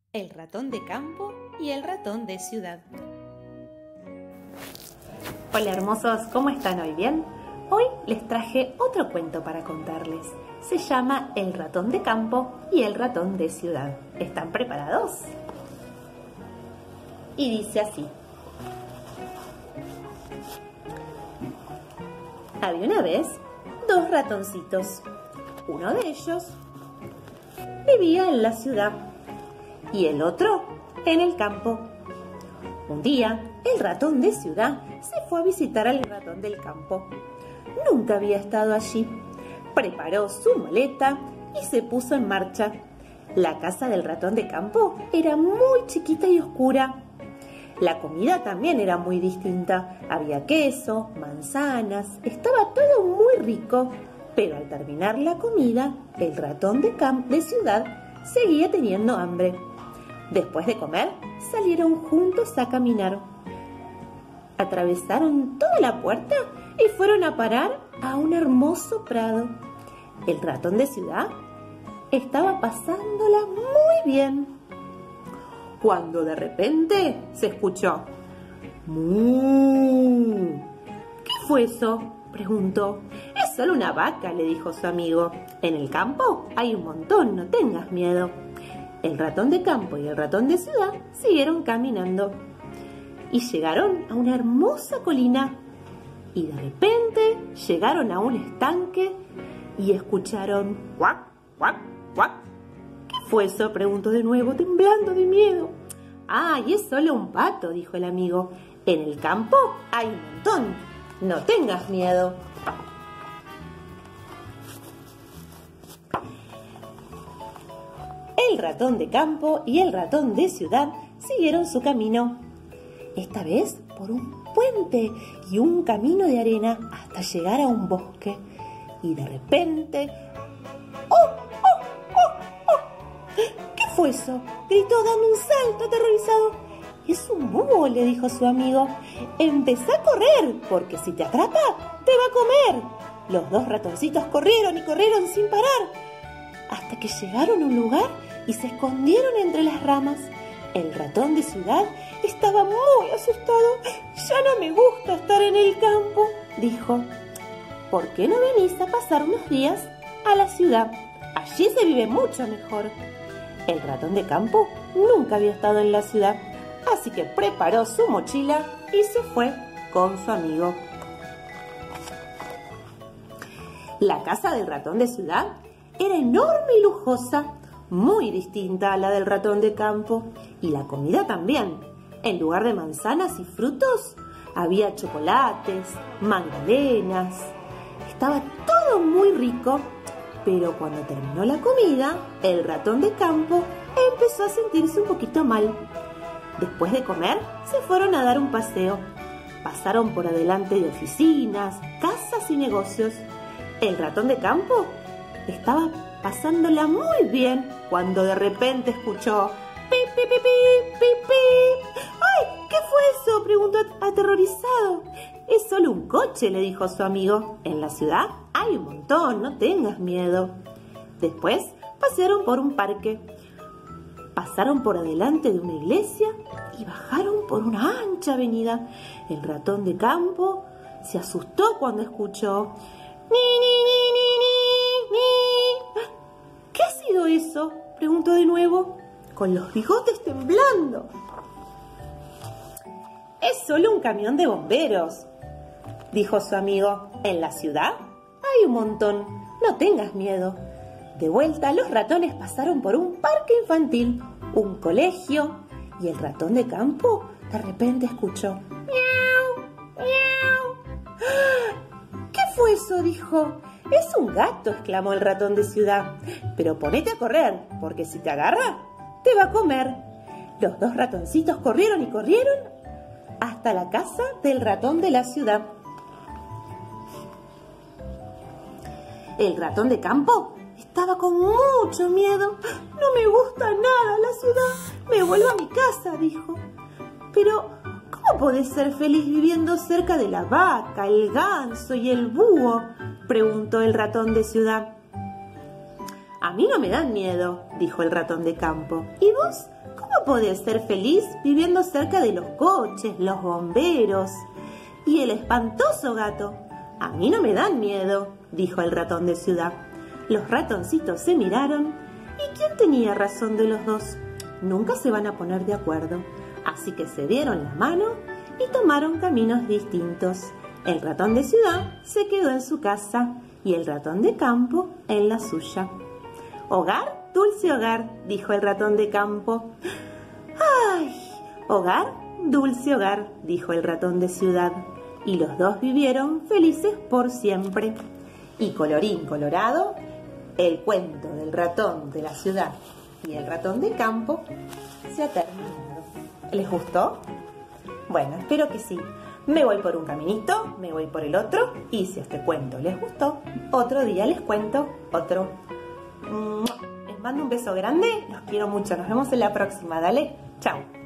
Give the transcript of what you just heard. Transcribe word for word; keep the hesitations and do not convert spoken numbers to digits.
El ratón de campo y el ratón de ciudad. Hola hermosos, ¿cómo están hoy? ¿Bien? Hoy les traje otro cuento para contarles. Se llama El ratón de campo y el ratón de ciudad. ¿Están preparados? Y dice así. Había una vez dos ratoncitos. Uno de ellos vivía en la ciudad y el otro en el campo. Un día, el ratón de ciudad se fue a visitar al ratón del campo. Nunca había estado allí. Preparó su maleta y se puso en marcha. La casa del ratón de campo era muy chiquita y oscura. La comida también era muy distinta. Había queso, manzanas, estaba todo muy rico. Pero al terminar la comida, el ratón de, de ciudad seguía teniendo hambre. Después de comer, salieron juntos a caminar. Atravesaron toda la puerta y fueron a parar a un hermoso prado. El ratón de ciudad estaba pasándola muy bien, cuando de repente se escuchó ¡Mu! ¿Qué fue eso?, preguntó. Es solo una vaca, le dijo su amigo. En el campo hay un montón, no tengas miedo. El ratón de campo y el ratón de ciudad siguieron caminando y llegaron a una hermosa colina. Y de repente llegaron a un estanque y escucharon ¡cuac, cuac, cuac! ¿Qué fue eso?, preguntó de nuevo, temblando de miedo. ¡Ay, es solo un pato!, dijo el amigo. En el campo hay un montón, no tengas miedo. El ratón de campo y el ratón de ciudad siguieron su camino, esta vez por un puente y un camino de arena hasta llegar a un bosque. Y de repente... ¡Oh, oh, oh, oh! ¿Qué fue eso?, gritó dando un salto aterrorizado. Es un búho, le dijo su amigo. Empezá a correr, porque si te atrapa, te va a comer. Los dos ratoncitos corrieron y corrieron sin parar, hasta que llegaron a un lugar y se escondieron entre las ramas. El ratón de ciudad estaba muy asustado. Ya no me gusta estar en el campo, dijo. ¿Por qué no venís a pasar unos días a la ciudad? Allí se vive mucho mejor. El ratón de campo nunca había estado en la ciudad, así que preparó su mochila y se fue con su amigo. La casa del ratón de ciudad era enorme y lujosa, muy distinta a la del ratón de campo, y la comida también. En lugar de manzanas y frutos, había chocolates, magdalenas. Estaba todo muy rico, pero cuando terminó la comida, el ratón de campo empezó a sentirse un poquito mal. Después de comer, se fueron a dar un paseo. Pasaron por adelante de oficinas, casas y negocios. El ratón de campo estaba pasándola muy bien cuando de repente escuchó ¡pip, pip, pip, pip, pip, pip! ¡Ay! ¿Qué fue eso?, preguntó aterrorizado. Es solo un coche, le dijo su amigo. En la ciudad hay un montón, no tengas miedo. Después pasearon por un parque. Pasaron por adelante de una iglesia y bajaron por una ancha avenida. El ratón de campo se asustó cuando escuchó ¡ni, ni, ni, ni, ni, ni! ¿Qué ha sido eso?, preguntó de nuevo, con los bigotes temblando. Es solo un camión de bomberos, dijo su amigo. En la ciudad hay un montón, no tengas miedo. De vuelta, los ratones pasaron por un parque infantil, un colegio, y el ratón de campo de repente escuchó ¡miau! ¡miau! ¿Qué fue eso?, dijo. Es un gato, exclamó el ratón de ciudad. Pero ponete a correr, porque si te agarra, te va a comer. Los dos ratoncitos corrieron y corrieron hasta la casa del ratón de la ciudad. El ratón de campo estaba con mucho miedo. No me gusta nada la ciudad. Me vuelvo a mi casa, dijo. Pero, ¿cómo podés ser feliz viviendo cerca de la vaca, el ganso y el búho?, preguntó el ratón de ciudad. A mí no me dan miedo, dijo el ratón de campo. ¿Y vos? ¿Cómo podés ser feliz viviendo cerca de los coches, los bomberos y el espantoso gato? A mí no me dan miedo, dijo el ratón de ciudad. Los ratoncitos se miraron. ¿Y quién tenía razón de los dos? Nunca se van a poner de acuerdo. Así que se dieron la mano y tomaron caminos distintos. El ratón de ciudad se quedó en su casa y el ratón de campo en la suya. Hogar, dulce hogar, dijo el ratón de campo. ¡Ay! Hogar, dulce hogar, dijo el ratón de ciudad. Y los dos vivieron felices por siempre. Y colorín colorado, el cuento del ratón de la ciudad y el ratón de campo se ha terminado. ¿Les gustó? Bueno, espero que sí. Me voy por un caminito, me voy por el otro, y si este cuento les gustó, otro día les cuento otro. Les mando un beso grande, los quiero mucho, nos vemos en la próxima, dale, chao.